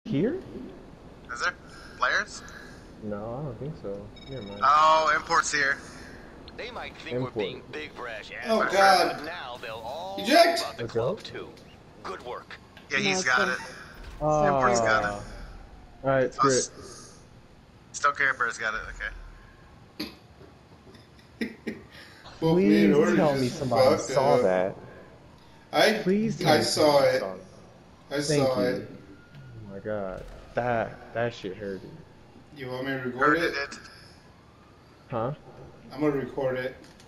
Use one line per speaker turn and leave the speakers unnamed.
Here?
Is there players?
No, I don't think so. Never mind.
Oh, imports here.
They might think we're
Import.
being big brash
Oh
assholes,
God!
but now they'll all know
Eject!
about the
Let's go.
club too. Good work.
Yeah,
No,
he's
it's
got
been
it.
Simper's
got it.
Ah. Alright,
Oh,
screw it.
Still Camper's got it. Okay.
Both me
Please
and Order
tell me
just
somebody
fucked
saw
up.
that. Please tell
I
me
saw
somebody
it.
saw that.
I
Thank
saw
you.
it.
Oh my god. That shit hurted.
You want me to record
Heard
it?
it.
Huh?
I'm gonna record it.